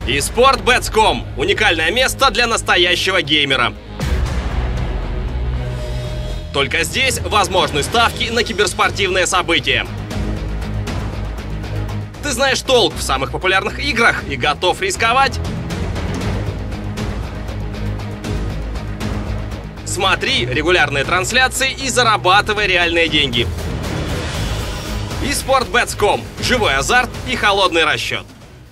eSportBets.com – уникальное место для настоящего геймера. Только здесь возможны ставки на киберспортивные события. Ты знаешь толк в самых популярных играх и готов рисковать? Смотри регулярные трансляции и зарабатывай реальные деньги. eSportBets.com – живой азарт и холодный расчет.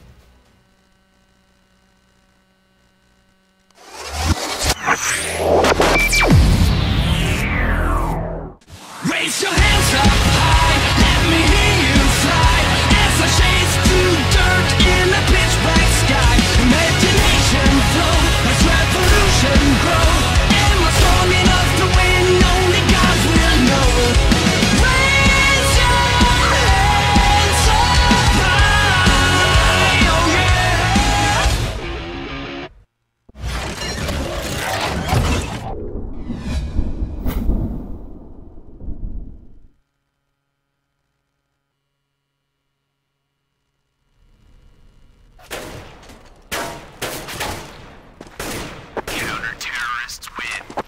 Raise your hands up high, let me hear you fly. As I chase through dirt in a pitch black sky. Imagination flow, as revolution grow. Am I strong enough to win? Only God will know. Raise your hands up high, oh yeah. Counter-terrorists win.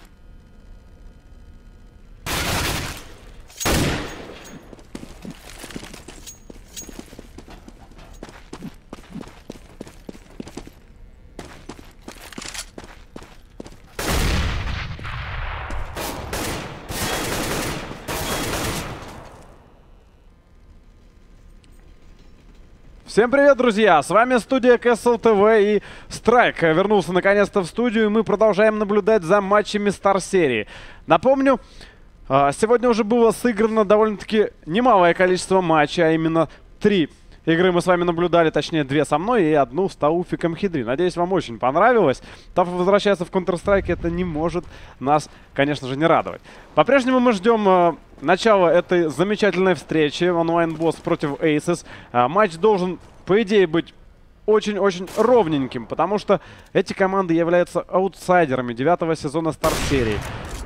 Всем привет, друзья! С вами студия Castle TV и Страйк вернулся наконец-то в студию, и мы продолжаем наблюдать за матчами Star серии. Напомню, сегодня уже было сыграно довольно-таки немалое количество матчей, а именно 3 игры мы с вами наблюдали, точнее 2 со мной и 1 с Тауфиком Хидри. Надеюсь, вам очень понравилось. Тауф возвращается в Counter-Strike, это не может нас, конечно же, не радовать. По-прежнему мы ждем начала этой замечательной встречи. Онлайн-босс против Aces. Матч должен, по идее, быть очень-очень ровненьким, потому что эти команды являются аутсайдерами 9-го сезона Star серии.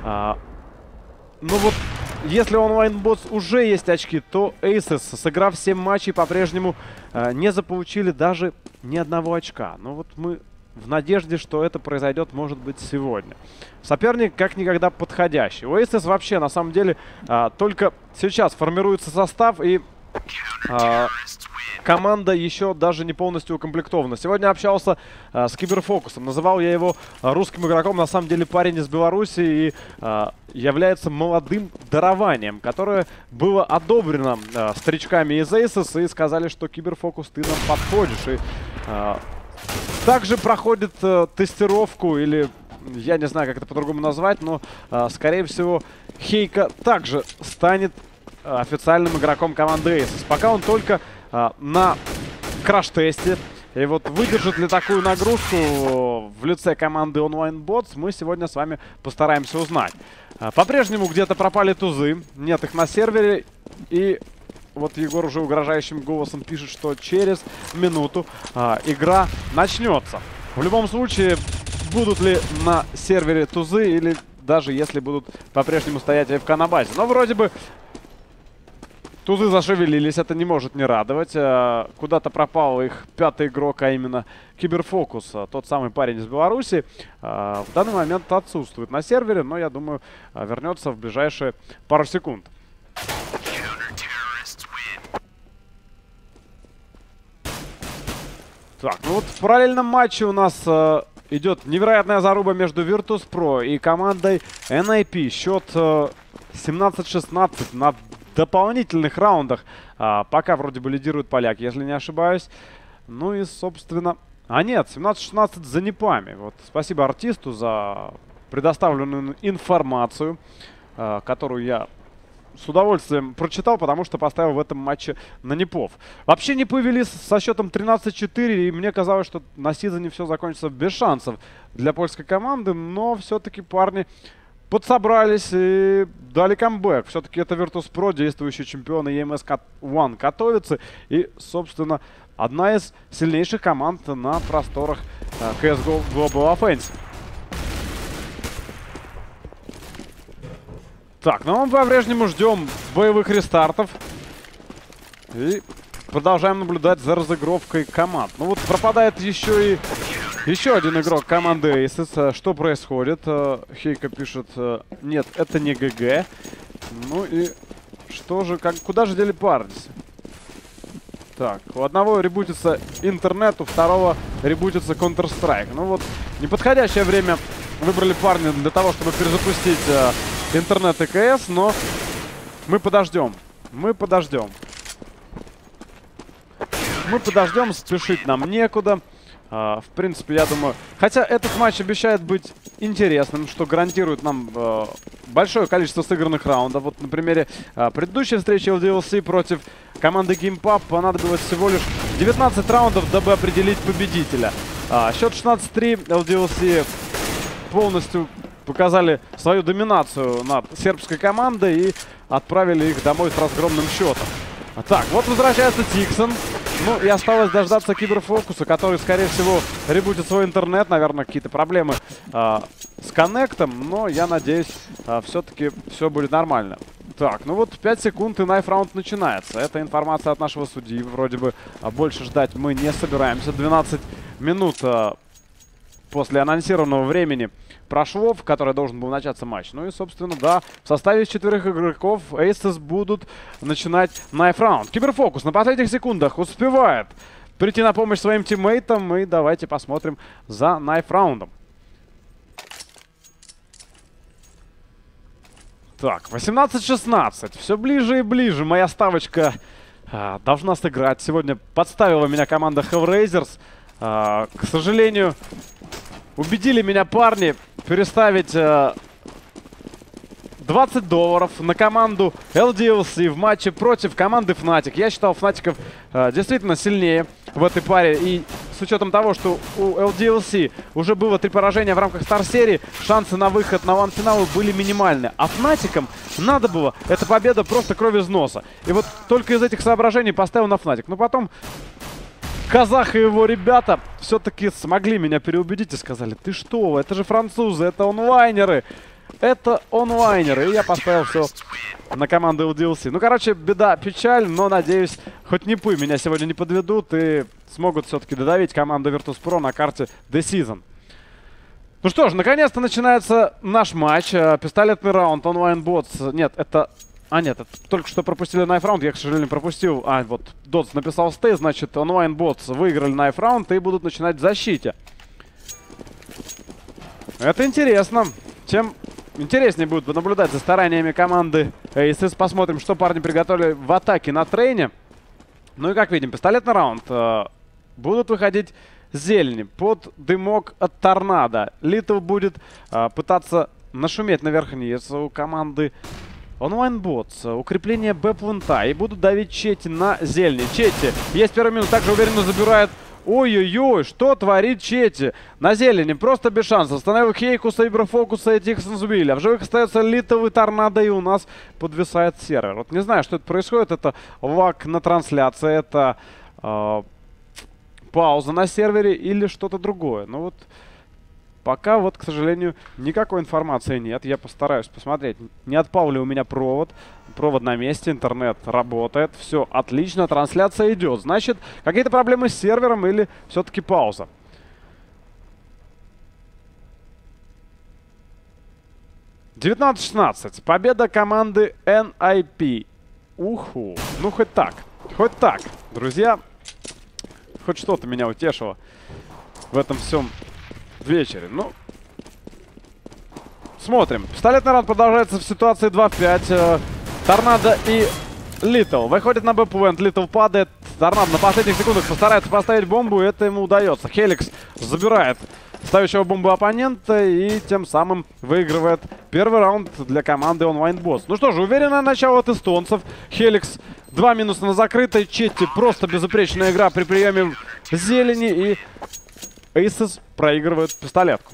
Ну вот, если у онлайн-босс уже есть очки, то Aces, сыграв 7 матчей, по-прежнему не заполучили даже ни одного очка. Но вот мы в надежде, что это произойдет, может быть, сегодня. Соперник как никогда подходящий. У Aces вообще, на самом деле, только сейчас формируется состав, и команда еще даже не полностью укомплектована. Сегодня общался с Киберфокусом. Называл я его русским игроком. На самом деле парень из Беларуси и является молодым дарованием, которое было одобрено старичками из Aces, и сказали, что Киберфокус, ты нам подходишь. И также проходит тестировку, или я не знаю, как это по-другому назвать, но скорее всего Хейка также станет официальным игроком команды Aces. Пока он только на краш-тесте. И вот выдержит ли такую нагрузку в лице команды Online Bots, мы сегодня с вами постараемся узнать. По-прежнему где-то пропали тузы, нет их на сервере. И вот Егор уже угрожающим голосом пишет, что через минуту игра начнется. В любом случае, будут ли на сервере тузы, или даже если будут по-прежнему стоять АФК на базе. Но вроде бы тузы зашевелились, это не может не радовать. Куда-то пропал их 5-й игрок, а именно Киберфокус, тот самый парень из Беларуси. В данный момент отсутствует на сервере, но я думаю, вернется в ближайшие пару секунд. Так, ну вот в параллельном матче у нас идет невероятная заруба между Virtus.pro и командой NIP. Счет 17-16 на дополнительных раундах. Пока вроде бы лидирует поляк, если не ошибаюсь. Ну и, собственно... А нет, 17-16 за непами. Вот, спасибо артисту за предоставленную информацию, которую я с удовольствием прочитал, потому что поставил в этом матче на непов. Вообще непы вели со счетом 13-4, и мне казалось, что на сизоне все закончится без шансов для польской команды, но все-таки парни подсобрались и дали камбэк. Все-таки это Virtus.pro, действующий чемпион EMS One Катовицы, и, собственно, одна из сильнейших команд на просторах CSGO Global Offensive. Так, ну мы по-прежнему ждем боевых рестартов. И продолжаем наблюдать за разыгровкой команд. Ну вот пропадает еще один игрок команды Aces. Что происходит? Хейка пишет, нет, это не ГГ. Ну и что же, куда же дели парни? Так, у одного ребутится интернет, у второго ребутится Counter-Strike. Ну вот, неподходящее время выбрали парни для того, чтобы перезапустить интернет и КС, но мы подождем. Мы подождем, спешить нам некуда. В принципе, я думаю... Хотя этот матч обещает быть интересным, что гарантирует нам большое количество сыгранных раундов. Вот на примере предыдущей встречи LDLC против команды GamePub понадобилось всего лишь 19 раундов, дабы определить победителя. Счет 16-3. LDLC полностью показали свою доминацию над сербской командой и отправили их домой с разгромным счетом. Так, вот возвращается Тиксон. Ну и осталось дождаться Киберфокуса, который, скорее всего, ребутит свой интернет. Наверное, какие-то проблемы с коннектом, но я надеюсь, все-таки все будет нормально. Так, ну вот 5 секунд и найф раунд начинается. Это информация от нашего судьи. Вроде бы больше ждать мы не собираемся. 12 минут после анонсированного времени прошло, в которое должен был начаться матч. Ну и, собственно, да, в составе из 4 игроков Aces будут начинать найф раунд. Киберфокус на последних секундах успевает прийти на помощь своим тиммейтам. И давайте посмотрим за найф раундом. Так, 18-16. Все ближе и ближе. Моя ставочка должна сыграть. Сегодня подставила меня команда Hellraisers. К сожалению, убедили меня парни переставить $20 на команду LDLC в матче против команды Fnatic. Я считал Fnatic'ов действительно сильнее в этой паре. И с учетом того, что у LDLC уже было 3 поражения в рамках Стар-серии, шансы на выход на ван-финалы были минимальны. А Fnatic'ам надо было эта победа просто кровь из носа. И вот только из этих соображений поставил на Fnatic. Но потом Казах и его ребята все-таки смогли меня переубедить и сказали: ты что, это же французы, это онлайнеры. Это онлайнеры. И я поставил все на команду LDLC. Ну, короче, беда, печаль, но, надеюсь, хоть непы меня сегодня не подведут и смогут все-таки додавить команду Virtus.pro на карте The Season. Ну что ж, наконец-то начинается наш матч. Пистолетный раунд, онлайн-ботс. Нет, это... нет, это только что пропустили найф раунд, я, к сожалению, пропустил. Вот, Дотс написал стей, значит, онлайн-ботс выиграли найф раунд и будут начинать в защите. Это интересно. Чем интереснее будет наблюдать за стараниями команды Aces. Посмотрим, что парни приготовили в атаке на трейне. Ну и как видим, пистолетный раунд. Будут выходить зелени под дымок от торнадо. Литл будет пытаться нашуметь наверх-вниз у команды онлайн-ботс. Укрепление Б-плента. И будут давить Чети на зелени. Чети есть первый минус. Также уверенно забирает. Ой-ой-ой, что творит Чети? На зелени, просто без шансов. Остановил Хейку, Сайберфокуса и Тиксонсвилля. В живых остается Литл и Торнадо, и у нас подвисает сервер. Вот не знаю, что это происходит. Это лаг на трансляции, это пауза на сервере или что-то другое. Ну вот, пока вот, к сожалению, никакой информации нет. Я постараюсь посмотреть, не отпал ли у меня провод. Провод на месте, интернет работает, все отлично, трансляция идет. Значит, какие-то проблемы с сервером или все-таки пауза? (19-16). Победа команды NIP. Уху. Ну, хоть так. Хоть так, друзья. Хоть что-то меня утешило в этом всем вечере. Ну, смотрим. Пистолетный раунд продолжается в ситуации 2 в 5. Торнадо и Литл выходит на Б-плент. Литл падает. Торнадо на последних секундах постарается поставить бомбу, и это ему удается. Хеликс забирает ставящего бомбу оппонента и тем самым выигрывает первый раунд для команды онлайн-босс. Ну что же, уверенное начало от эстонцев. Хеликс 2 минуса на закрытой. Четти просто безупречная игра при приеме зелени, и Aces проигрывают пистолетку.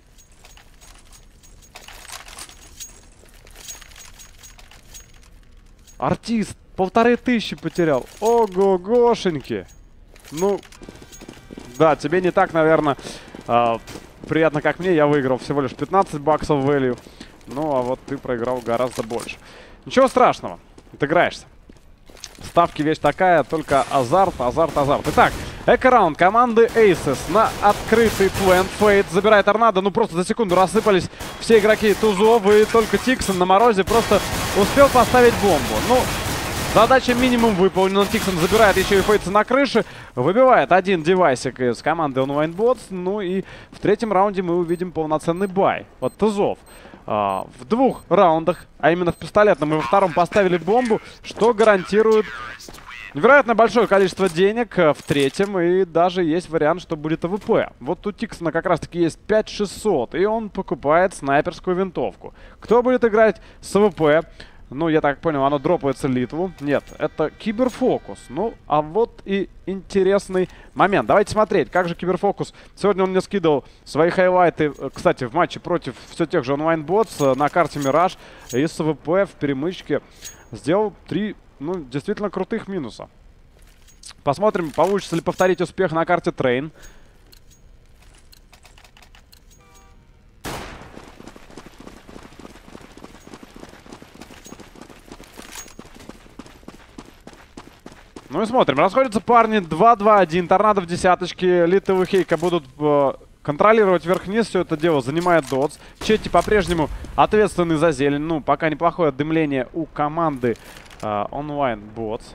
Артист 1500 потерял. Ого-гошеньки. Ну, да, тебе не так, наверное, приятно, как мне. Я выиграл всего лишь 15 баксов value. Ну, а вот ты проиграл гораздо больше. Ничего страшного. Отыграешься. ставки вещь такая, только азарт, азарт, азарт. Итак, эко-раунд команды Aces на открытый плент. Фейт забирает торнадо. Ну просто за секунду рассыпались все игроки тузов. И только Тиксон на морозе просто успел поставить бомбу. Ну, задача минимум выполнена. Тиксон забирает еще и Фейтса на крыше. Выбивает один девайсик из команды Online Bots. Ну и в третьем раунде мы увидим полноценный бай от тузов. В 2 раундах, а именно в пистолетном и во втором поставили бомбу, что гарантирует невероятно большое количество денег в третьем. И даже есть вариант, что будет АВП. Вот у Тиксона как раз таки есть 5600, и он покупает снайперскую винтовку. Кто будет играть с АВП? Ну, я так понял, оно дропается Литву. Нет, это Киберфокус. Ну, а вот и интересный момент. Давайте смотреть, как же Киберфокус. Сегодня он мне скидывал свои хайлайты, кстати, в матче против все тех же онлайн-ботс на карте Мираж. И с АВП в перемычке сделал 3, ну, действительно крутых минуса. Посмотрим, получится ли повторить успех на карте Трейн. Ну и смотрим. Расходятся парни 2-2-1. Торнадо в десяточке. Литл и Хейка будут контролировать вверх-вниз. Все это дело занимает Дотс. Четти по-прежнему ответственный за зелень. Ну, пока неплохое дымление у команды Online Bots.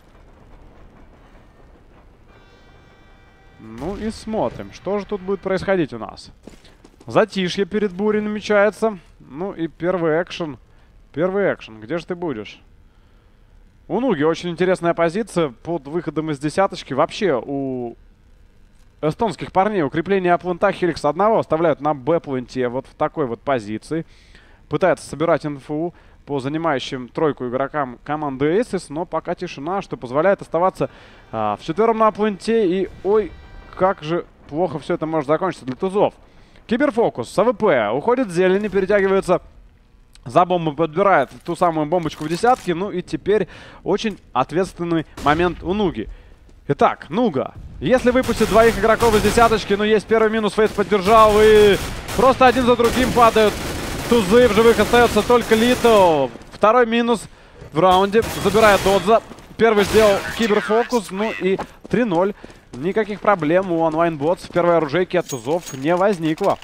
Ну и смотрим, что же тут будет происходить у нас. Затишье перед бурей намечается. Ну и первый экшен. Первый экшен. Где же ты будешь? У Нуги очень интересная позиция под выходом из десяточки. Вообще у эстонских парней укрепление А плента Хеликс одного оставляют на Б пленте вот в такой вот позиции. Пытается собирать инфу по занимающим тройку игрокам команды Aces, но пока тишина, что позволяет оставаться вчетвером на пленте. И ой, как же плохо все это может закончиться для тузов. Киберфокус с АВП уходит в зелень и перетягивается за бомбу, подбирает ту самую бомбочку в десятке. Ну и теперь очень ответственный момент у Нуги. Итак, Нуга. Если выпустит двоих игроков из десяточки, ну есть первый минус, Фейс поддержал. И просто один за другим падают тузы. В живых остается только Литл. Второй минус в раунде. Забирает Додза. Первый сделал Киберфокус. Ну и 3-0. Никаких проблем у онлайн-ботс в первой оружейке от тузов не возникло.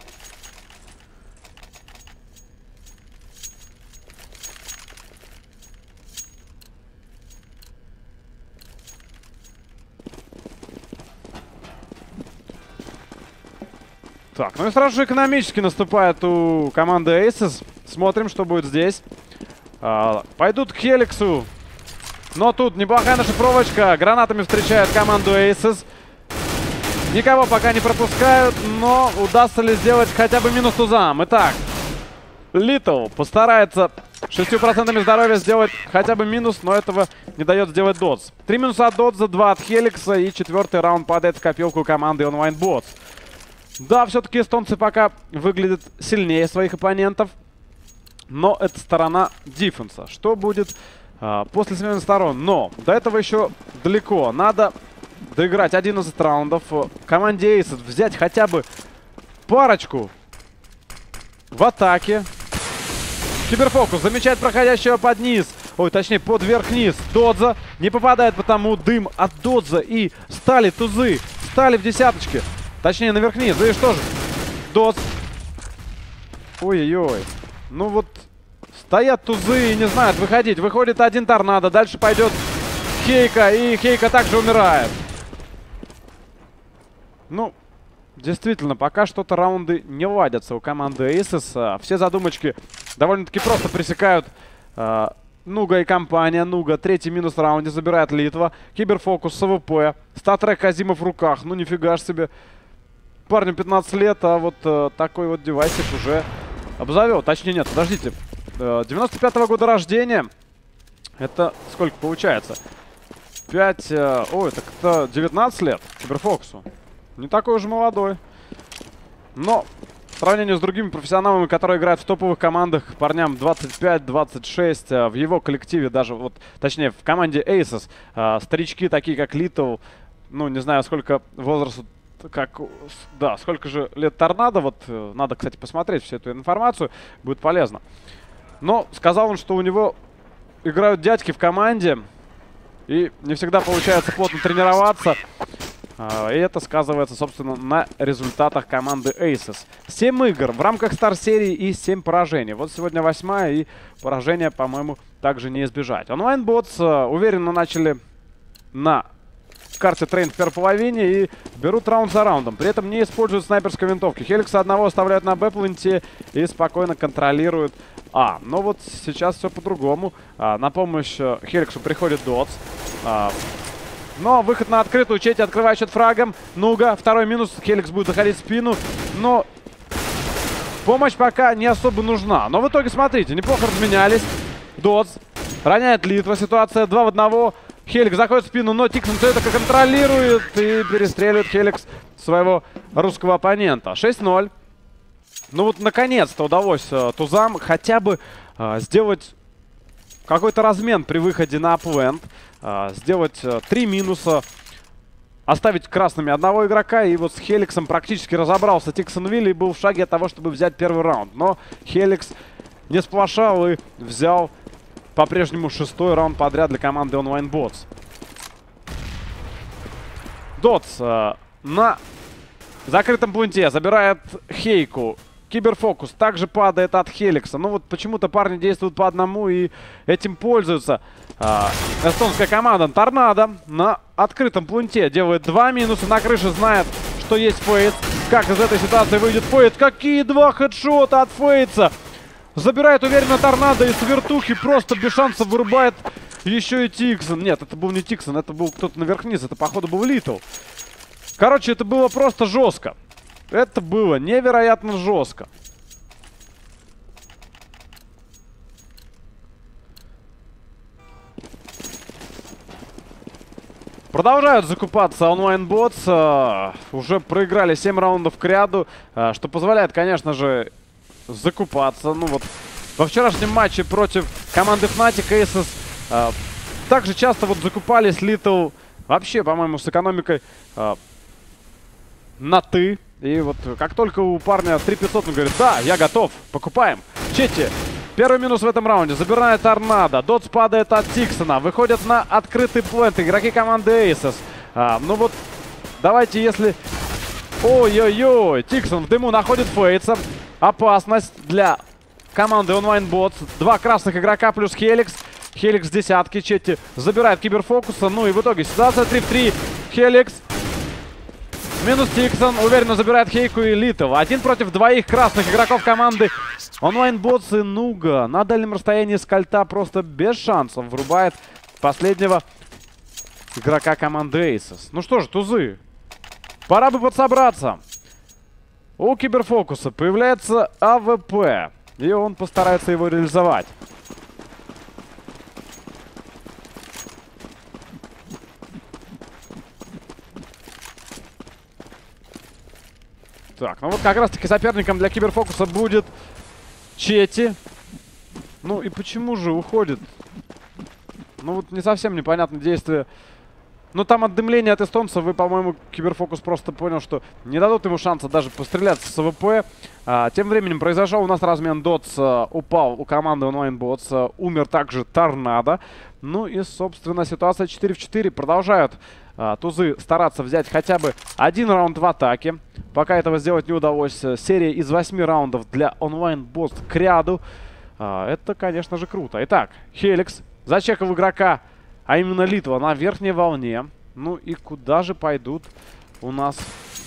Так, ну и сразу же экономически наступает у команды Aces. Смотрим, что будет здесь. Пойдут к Хеликсу. Но тут неплохая нашифровочка. Гранатами встречает команду Aces. Никого пока не пропускают, но удастся ли сделать хотя бы минус тузам? Итак, Литл постарается 6% здоровья сделать хотя бы минус, но этого не дает сделать Додз. 3 минуса от Додза, 2 от Хеликса, и 4-й раунд падает в копилку команды Online Bots. Да, все-таки эстонцы пока выглядят сильнее своих оппонентов. Но это сторона дефенса. Что будет после смены сторон? Но до этого еще далеко. Надо доиграть 11 раундов. Команде Aces взять хотя бы парочку в атаке. Киберфокус замечает проходящего под низ. Ой, точнее, под верх-низ. Додза не попадает, потому дым от Додза. И стали тузы. Стали в десяточке. Точнее, наверх-вниз. Да и что же? Додз. Ой-ой-ой. Ну вот, стоят тузы и не знают выходить. Выходит один торнадо. Дальше пойдет Хейка. И Хейка также умирает. Ну, действительно, пока что-то раунды не ладятся у команды Aces. Все задумочки довольно-таки просто пресекают Нуга и компания. Нуга третий минус в раунде забирает Литва. Киберфокус с АВП. Статрек Казимов в руках. Ну, нифига ж себе. Парню 15 лет, а вот такой вот девайсик уже обзавел. Точнее, нет, подождите. 95-го года рождения. Это сколько получается? 5... ой, так это 19 лет Киберфокусу. Не такой уже молодой. Но в сравнении с другими профессионалами, которые играют в топовых командах, парням 25-26, в его коллективе даже, вот, точнее, в команде Aces, старички такие, как Литл, ну, не знаю, сколько возрасту, как, да, сколько же лет Торнадо, вот, надо, кстати, посмотреть всю эту информацию, будет полезно. Но сказал он, что у него играют дядьки в команде, И не всегда получается плотно тренироваться. И это сказывается, собственно, на результатах команды Aces. 7 игр в рамках Стар-серии и 7 поражений. Вот сегодня 8-я, и поражения, по-моему, также не избежать. Online Bots уверенно начали на карте Трейн в первой половине и берут раунд за раундом. При этом не используют снайперской винтовки. Хеликса одного оставляют на Б-планте и спокойно контролируют А. Но вот сейчас все по-другому. На помощь Хеликсу приходит Дотс. Но выход на открытую. Чети открывает счет фрагом. Нуга. Второй минус. Хеликс будет заходить в спину. Но помощь пока не особо нужна. Но в итоге, смотрите, неплохо разменялись. Дотс роняет Литва. Ситуация 2 в 1. Хеликс заходит в спину, но Тиксон все это контролирует и перестреливает Хеликс своего русского оппонента. 6-0. Ну вот, наконец-то удалось тузам хотя бы сделать какой-то размен при выходе на апленд. Сделать 3 минуса, оставить красными одного игрока. И вот с Хеликсом практически разобрался Тиксонвиль и был в шаге от того, чтобы взять первый раунд. Но Хеликс не сплошал и взял по-прежнему 6-й раунд подряд для команды Online Bots. Дотс на закрытом пункте забирает Хейку. Киберфокус также падает от Хеликса. Ну вот почему-то парни действуют по одному и этим пользуются. Эстонская команда Торнадо на открытом пункте делает 2 минуса. На крыше знает, что есть Фейтс. Как из этой ситуации выйдет Фейтс? Какие 2 хедшота от Фейтса! Забирает уверенно Торнадо и с вертухи просто без шансов вырубает еще и Тиксон. Нет, это был не Тиксон, это был кто-то наверх-вниз. Это, походу, был Литл. Короче, это было просто жестко. Это было невероятно жестко. Продолжают закупаться Online Bots. Уже проиграли 7 раундов к ряду, что позволяет, конечно же, закупаться. Ну вот во вчерашнем матче против команды Fnatic Aces также часто вот закупались Little вообще, по-моему, с экономикой на «ты». И вот как только у парня 3500, он говорит: да, я готов, покупаем. Чети. Первый минус в этом раунде. Забирает Торнадо. Дотс падает от Тиксона. Выходят на открытый плент игроки команды Aces. Ну вот, давайте, если... Ой-ой-ой, Тиксон в дыму находит Фейтса. Опасность для команды Online Bots. 2 красных игрока плюс Хеликс. Хеликс десятки. Четти забирает киберфокуса. Ну и в итоге ситуация 3 в 3. Хеликс. Минус Тиксон. Уверенно забирает Хейку и Литл. 1 против 2 красных игроков команды Online Bots и Нуга. На дальнем расстоянии с кольта просто без шансов врубает последнего игрока команды Aces. Ну что ж, тузы, пора бы подсобраться. У киберфокуса появляется АВП. И он постарается его реализовать. Так, ну вот как раз-таки соперником для киберфокуса будет Чети. Ну и почему же уходит? Ну вот не совсем непонятное действие. Ну там от дымления от эстонцев, вы, по-моему, киберфокус просто понял, что не дадут ему шанса даже постреляться с АВП. Тем временем произошел у нас размен. Дотс упал у команды Online Bots. Умер также Торнадо. Ну и, собственно, ситуация 4 в 4. Продолжают тузы стараться взять хотя бы 1 раунд в атаке. Пока этого сделать не удалось. Серия из 8 раундов для Online Bots к ряду. Это, конечно же, круто. Итак, Хеликс зачекал игрока, а именно Литва, на верхней волне. Ну и куда же пойдут у нас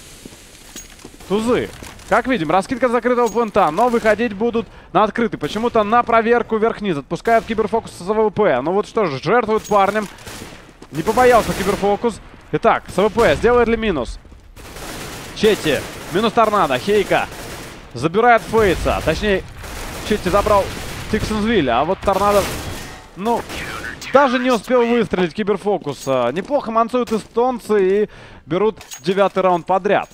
тузы? Как видим, раскидка закрытого плента, но выходить будут на открытый. Почему-то на проверку вверх-вниз. Отпускают киберфокус с АВП. Ну вот что же, жертвуют парнем. Не побоялся киберфокус. Итак, с АВП сделает ли минус? Четти. Минус Торнадо. Хейка забирает Фейтса. Точнее, Четти забрал Тиксонсвилля. А вот Торнадо, ну, даже не успел выстрелить киберфокус. Неплохо мансуют эстонцы и берут 9-й раунд подряд.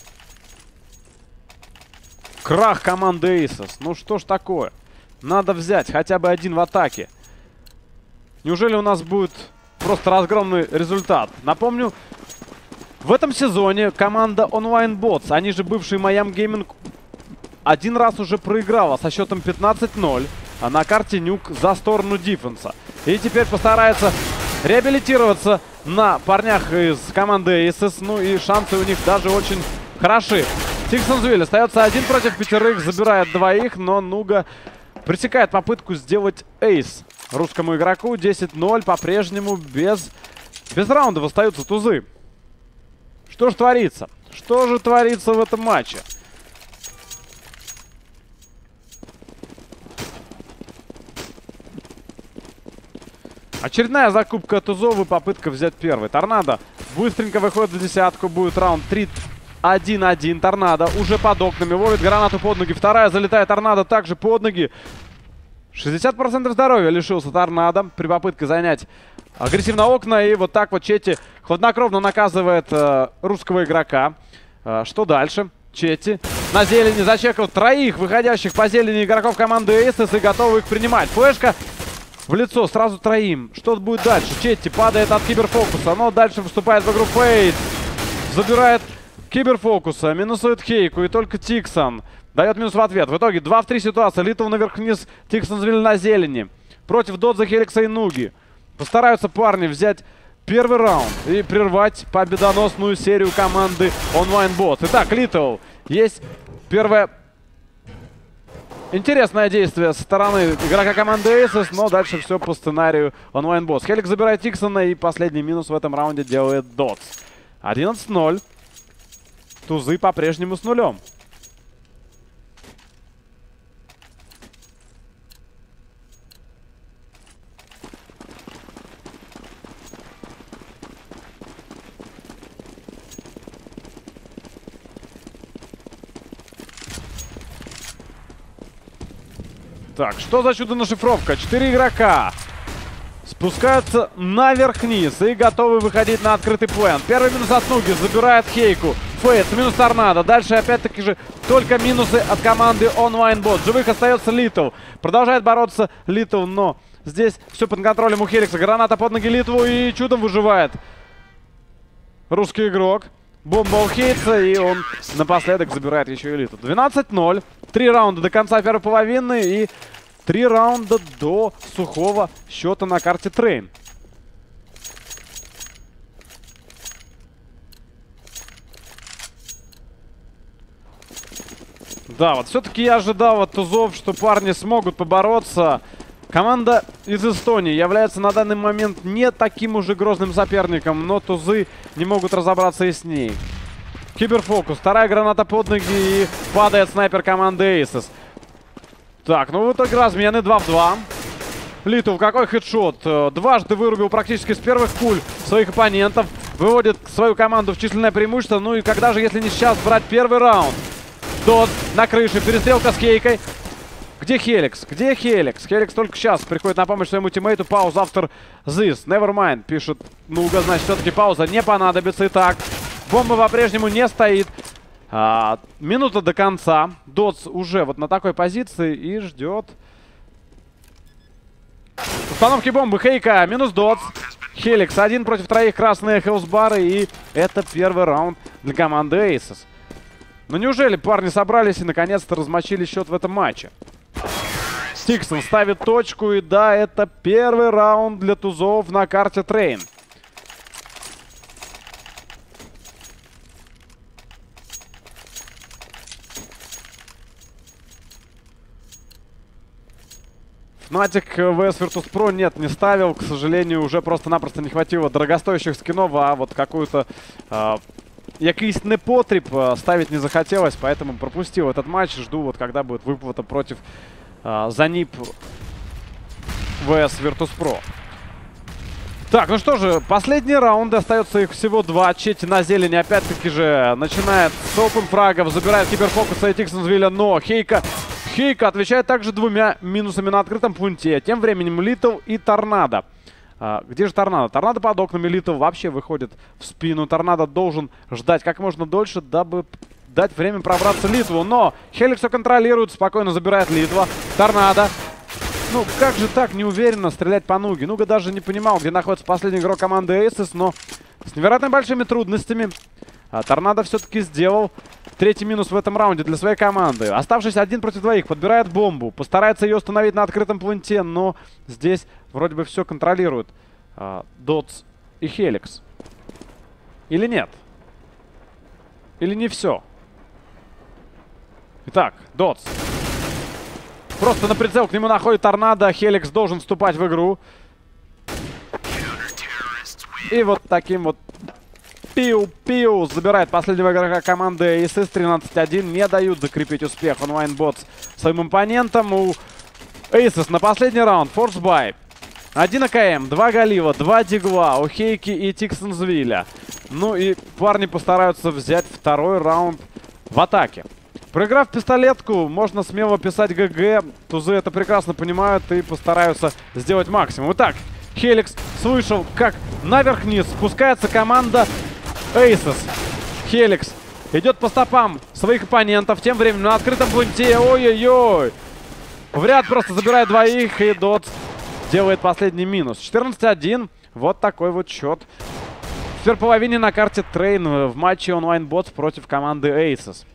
Крах команды Aces. Ну что ж такое? Надо взять хотя бы 1 в атаке. Неужели у нас будет просто разгромный результат? Напомню, в этом сезоне команда Online Bots, они же бывший Miami Gaming, 1 раз уже проиграла со счетом 15-0 на карте Нюк за сторону диффенса. И теперь постарается реабилитироваться на парнях из команды Aces. Ну и шансы у них даже очень хороши. Тиксонсвиль остается 1 против 5, забирает 2, но Нуга пресекает попытку сделать эйс русскому игроку. 10-0 по-прежнему без раундов остаются тузы. Что же творится? Что же творится в этом матче? Очередная закупка тузов и попытка взять первый. Торнадо быстренько выходит в десятку. Будет раунд 3-1-1. Торнадо уже под окнами. Ловит гранату под ноги. Вторая залетает Торнадо также под ноги. 60% здоровья лишился Торнадо при попытке занять агрессивно окна. И вот так вот Четти хладнокровно наказывает русского игрока. Что дальше? Четти на зелени зачекал 3 выходящих по зелени игроков команды Aces и готовы их принимать. Флешка в лицо сразу 3. Что будет дальше? Четти падает от киберфокуса, но дальше вступает в игру Фейт. Забирает киберфокуса, минусует Хейку, и только Тиксон дает минус в ответ. В итоге 2 в 3 ситуация. Литл наверх-вниз, Тиксонсвиль на зелени. Против Додза, Хеликса и Нуги. Постараются парни взять первый раунд и прервать победоносную серию команды Online Bots. Итак, Литл, есть первое интересное действие со стороны игрока команды Aces, но дальше все по сценарию Online Bots. Хеликс забирает Тиксона, и последний минус в этом раунде делает Додз. 11-0. Тузы по-прежнему с нулем. Так, что за чудо-нашифровка? 4 игрока спускаются наверх-вниз и готовы выходить на открытый план. Первый минус от Нуги, забирает Хейку. Фейт, минус Торнадо. Дальше опять-таки же только минусы от команды Online Bot. Живых остается Литл. Продолжает бороться Литл, но здесь все под контролем у Хеликса. Граната под ноги Литву, и чудом выживает русский игрок. Бомба у Хейтса, и он напоследок забирает еще и Литл. 12-0. 3 раунда до конца первой половины и 3 раунда до сухого счета на карте Трейн. Да, вот все-таки я ожидал от тузов, что парни смогут побороться. Команда из Эстонии является на данный момент не таким уже грозным соперником, но тузы не могут разобраться и с ней. Киберфокус, вторая граната под ноги, и падает снайпер команды Aces. Так, ну в итоге размены 2 в 2. Литл, какой хедшот. Дважды вырубил практически с первых пуль своих оппонентов. Выводит свою команду в численное преимущество. Ну и когда же, если не сейчас, брать первый раунд? Дот на крыше, перестрелка с Хейкой. Где Хеликс? Где Хеликс? Хеликс только сейчас приходит на помощь своему тиммейту. Пауза after this. Nevermind, пишет Нуга. Значит, все-таки пауза не понадобится. Итак, бомба по-прежнему не стоит. Минута до конца. Додс уже вот на такой позиции и ждет установки бомбы. Хейка, минус Додс. Хеликс 1 против 3, красные хелсбары, и это первый раунд для команды Aces. Ну неужели парни собрались и наконец-то размочили счет в этом матче? Тиксон ставит точку, и да, это первый раунд для тузов на карте Трейн. Fnatic vs Virtus.pro нет, не ставил. К сожалению, уже просто-напросто не хватило дорогостоящих скинов, а вот какую-то якийсь непотреб ставить не захотелось, поэтому пропустил этот матч. Жду, вот когда будет выплата против Занip vs Virtus.pro. Так, ну что же, последний раунд. Остается их всего 2. Четти на зелени опять-таки же начинает с open фрагов, забирает киберфокуса и Тиксонсвилля, но Хейка отвечает также 2 минусами на открытом пункте. Тем временем Литл и Торнадо. Где же Торнадо? Торнадо под окнами. Литл вообще выходит в спину. Торнадо должен ждать как можно дольше, дабы дать время пробраться Литву. Но Хеликс все контролирует, спокойно забирает Литва. Торнадо. Ну, как же так неуверенно стрелять по Нуге? Нуга даже не понимал, где находится последний игрок команды Aces, но с невероятно большими трудностями Торнадо все-таки сделал третий минус в этом раунде для своей команды. Оставшись 1 против 2, подбирает бомбу. Постарается ее установить на открытом пункте, но здесь вроде бы все контролирует Дотс и Хеликс. Или нет? Или не все? Итак, Дотс. Просто на прицел к нему находит торнадо. Хеликс должен вступать в игру. И вот таким вот пиу-пиу забирает последнего игрока команды Aces. 13-1. Не дают закрепить успех Online Bots своим оппонентам. У Aces на последний раунд. Force Buy. 1 АКМ, 2 Галива, 2 Дигла у Хейки и Тиксонсвилля. Ну и парни постараются взять второй раунд в атаке. Проиграв пистолетку, можно смело писать ГГ. Тузы это прекрасно понимают и постараются сделать максимум. Итак, Хеликс слышал, как наверх-вниз спускается команда Aces. Хеликс идет по стопам своих оппонентов. Тем временем на открытом пункте, ой-ой-ой, в ряд просто забирает двоих, и Дотс делает последний минус. 14-1. Вот такой вот счет. В первой половине на карте Train в матче Online Bots против команды Aces.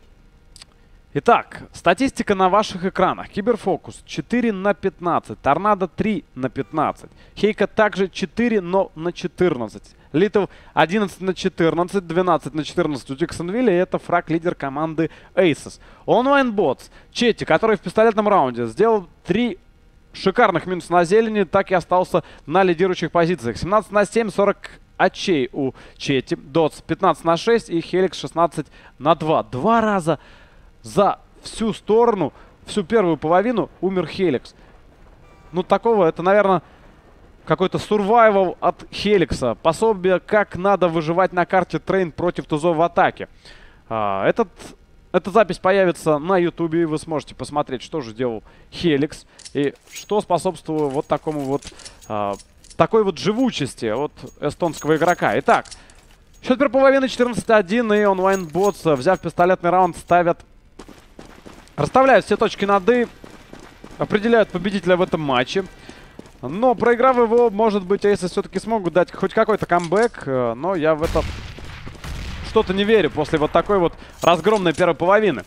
Итак, статистика на ваших экранах. Киберфокус 4 на 15. Торнадо 3 на 15. Хейка также 4, но на 14. Литл 11 на 14, 12 на 14 у Тиксонвилля. И это фраг-лидер команды Aces. Online Bots. Четти, который в пистолетном раунде сделал 3 шикарных минус на зелени, так и остался на лидирующих позициях. 17 на 7, 40 очей у Четти. Дотс 15 на 6 и Хеликс 16 на 2. Два раза за всю сторону, всю первую половину умер Хеликс. Ну, такого, это, наверное, какой-то сурвайвал от Хеликса. Пособие, как надо выживать на карте Train против тузов в атаке. Эта запись появится на ютубе, и вы сможете посмотреть, что же делал Хеликс и что способствовало вот такому вот такой вот живучести от эстонского игрока. Итак, счет первой половины 14-1, и Online Bots, взяв пистолетный раунд, расставляют все точки над «и», определяют победителя в этом матче. Но проиграв его, может быть, Aces все-таки смогут дать хоть какой-то камбэк, но я в это что-то не верю после вот такой вот разгромной первой половины.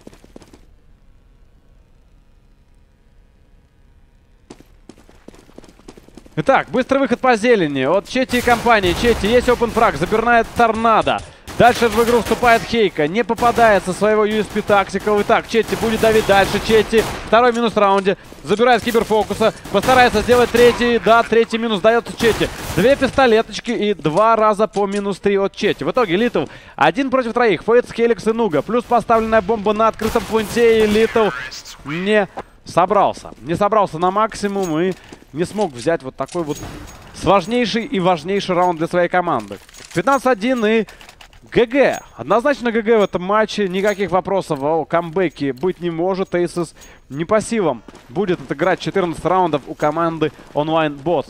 Итак, быстрый выход по зелени от Четти и компании. Четти, есть опенфраг, забирает торнадо. Дальше в игру вступает Хейка, не попадает со своего USP Tactical. Итак, Четти будет давить дальше. Четти, второй минус в раунде, забирает киберфокуса, постарается сделать третий. Да, третий минус дается Четти. Две пистолеточки и 2 раза по минус 3 от Четти. В итоге Литл 1 против 3. Фейтс, Хеликс и Нуга. Плюс поставленная бомба на открытом пункте, и Литл не собрался. Не собрался на максимум и не смог взять вот такой вот сложнейший и важнейший раунд для своей команды. 15-1 и ГГ. Однозначно ГГ в этом матче. Никаких вопросов о камбэке быть не может. Aces не по силам будет отыграть 14 раундов у команды Online Bots.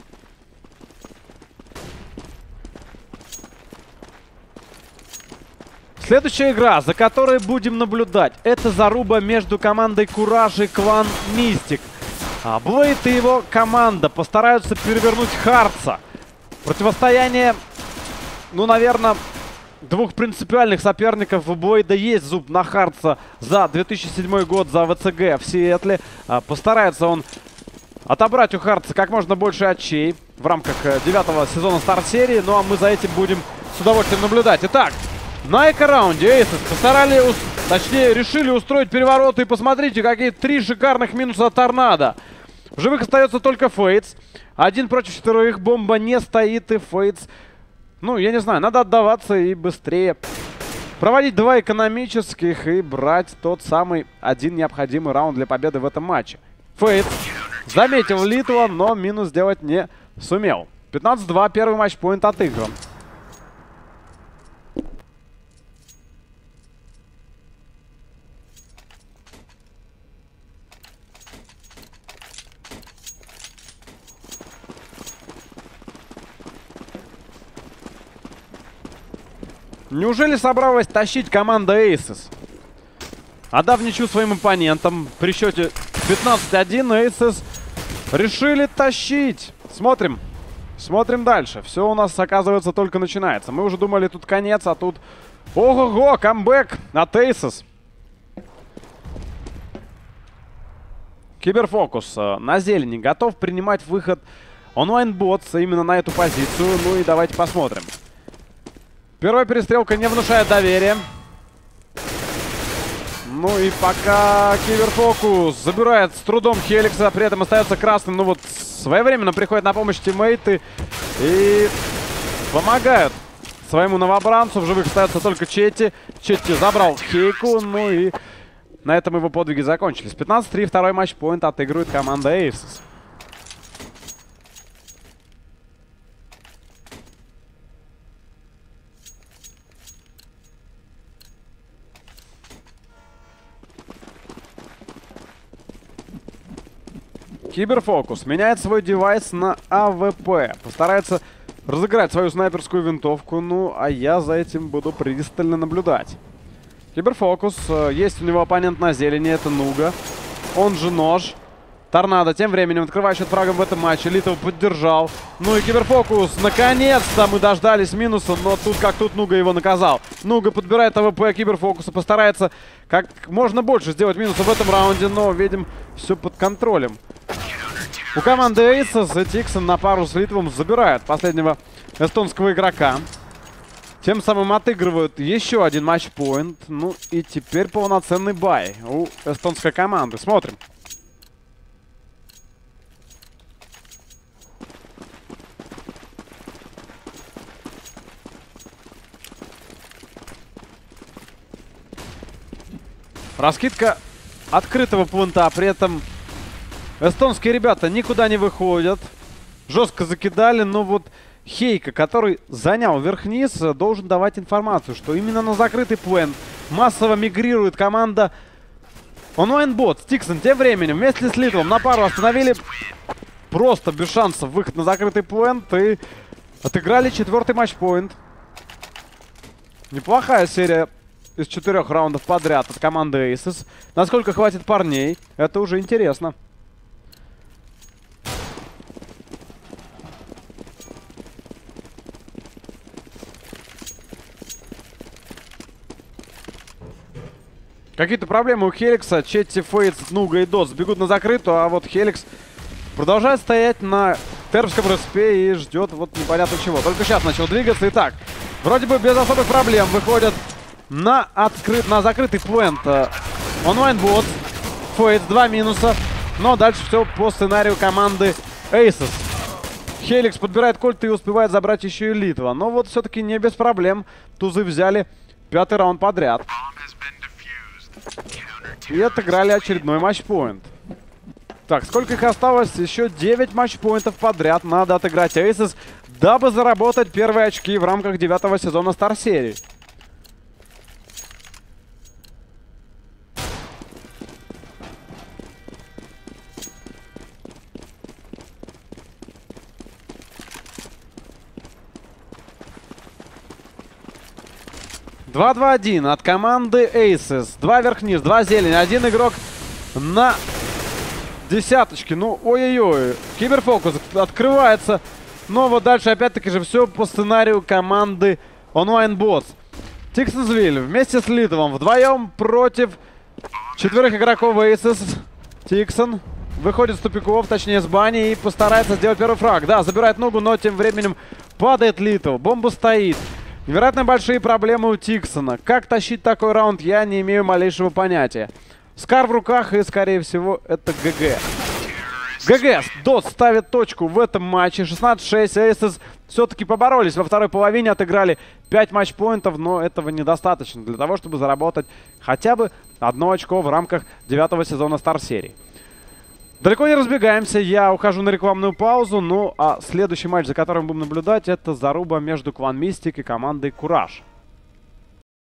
Следующая игра, за которой будем наблюдать, это заруба между командой Кураж и клан Мистик. Блейд и его команда постараются перевернуть Хартса. Противостояние, ну, наверное, двух принципиальных соперников. У Блейда есть зуб на Хартса за 2007 год за ВЦГ в Сиэтле. Постарается он отобрать у Хартса как можно больше очей в рамках 9-го сезона старт-серии. Ну, а мы за этим будем с удовольствием наблюдать. Итак, на эко-раунде Aces решили устроить переворот. И посмотрите, какие 3 шикарных минуса от торнадо. В живых остается только Фейтс. 1 против 4. Бомба не стоит, и Фейтс, ну, я не знаю, надо отдаваться и быстрее проводить 2 экономических и брать тот самый 1 необходимый раунд для победы в этом матче. Фейтс заметил Литва, но минус сделать не сумел. 15-2, первый матч-поинт отыгран. Неужели собралась тащить команда Aces? Отдав ничью своим оппонентам при счете 15-1, Aces решили тащить. Смотрим. Смотрим дальше. Все у нас, оказывается, только начинается. Мы уже думали, тут конец, а тут... Ого-го, камбэк от Aces. Киберфокус на зелени готов принимать выход онлайн-ботс именно на эту позицию. Ну и давайте посмотрим. Первая перестрелка не внушает доверия. Ну и пока Киберфокус забирает с трудом Хеликса, при этом остается красным. Ну вот своевременно приходят на помощь тиммейты и помогают своему новобранцу. В живых остается только Четти. Четти забрал Хейку, ну и на этом его подвиги закончились. 15-3, второй матчпоинт отыгрывает команда Aces. Киберфокус меняет свой девайс на АВП. Постарается разыграть свою снайперскую винтовку. Ну, а я за этим буду пристально наблюдать. Киберфокус. Есть у него оппонент на зелени. Это Нуга. Он же Нож. Торнадо тем временем открывает счет фрагом в этом матче. Литов поддержал. Ну и Киберфокус. Наконец-то мы дождались минуса. Но тут как тут Нуга его наказал. Нуга подбирает АВП Киберфокуса. Постарается как можно больше сделать минуса в этом раунде. Но, видим, все под контролем. У команды Aces Тиксон на пару с Литвом забирает последнего эстонского игрока. Тем самым отыгрывают еще один матчпоинт. Ну и теперь полноценный бай у эстонской команды. Смотрим. Раскидка открытого пункта, при этом эстонские ребята никуда не выходят. Жестко закидали, но вот Хейка, который занял вверх-вниз, должен давать информацию, что именно на закрытый плент массово мигрирует команда онлайн-бот. Тиксон тем временем вместе с Литвом на пару остановили просто без шансов выход на закрытый плент и отыграли четвертый матчпоинт. Неплохая серия из 4 раундов подряд от команды Aces. Насколько хватит парней, это уже интересно. Какие-то проблемы у Хеликса. Четти, Фейтс, Нуга и Дотс бегут на закрытую, а вот Хеликс продолжает стоять на терпском респе и ждет вот непонятно чего. Только сейчас начал двигаться. Итак, вроде бы без особых проблем выходят на закрытый плент онлайн-бот. Фейтс, 2 минуса. Но дальше все по сценарию команды Aces. Хеликс подбирает кольт и успевает забрать еще и Литва. Но вот все-таки не без проблем. Тузы взяли 5-й раунд подряд. И отыграли очередной матчпоинт. Так, сколько их осталось? Еще 9 матчпоинтов подряд надо отыграть Aces, дабы заработать первые очки в рамках 9-го сезона Star серии. (2-2-1) от команды Aces. 2 вверх-вниз, 2 зелень. Один игрок на десяточке. Ну, ой-ой-ой. Киберфокус открывается. Но вот дальше опять-таки же все по сценарию команды онлайн-ботс. Тиксонсвиль вместе с Литовым вдвоем против 4 игроков Aces. Тиксон выходит с тупиков, точнее с бани, и постарается сделать первый фраг. Да, забирает ногу, но тем временем падает Литов. Бомба стоит. Невероятно большие проблемы у Тиксона. Как тащить такой раунд, я не имею малейшего понятия. Скар в руках, и, скорее всего, это ГГ. ГГ. Дот ставит точку в этом матче. 16-6. Aces все-таки поборолись. Во второй половине отыграли 5 матчпоинтов, но этого недостаточно для того, чтобы заработать хотя бы 1 очко в рамках 9-го сезона Star серии. Далеко не разбегаемся, я ухожу на рекламную паузу. Ну а следующий матч, за которым будем наблюдать, это заруба между Клан Мистик и командой Кураж.